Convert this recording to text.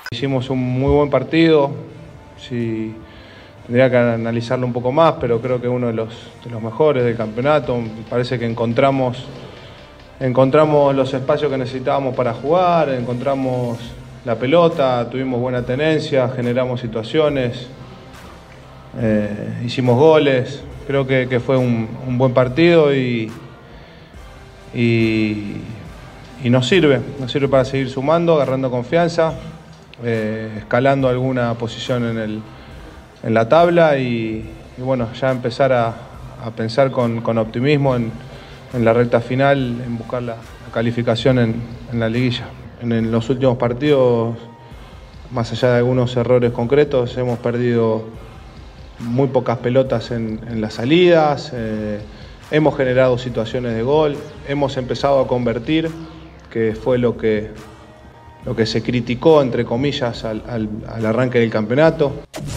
Hicimos un muy buen partido, sí, tendría que analizarlo un poco más, pero creo que uno de los mejores del campeonato. Me parece que encontramos los espacios que necesitábamos para jugar, encontramos la pelota, tuvimos buena tenencia, generamos situaciones, hicimos goles. Creo que fue un buen partido y nos sirve para seguir sumando, agarrando confianza, escalando alguna posición en la tabla y bueno, ya empezar a pensar con optimismo en la recta final, en buscar la calificación en la liguilla. En los últimos partidos, más allá de algunos errores concretos, hemos perdido muy pocas pelotas en las salidas, hemos generado situaciones de gol, hemos empezado a convertir, que fue lo que se criticó, entre comillas, al arranque del campeonato.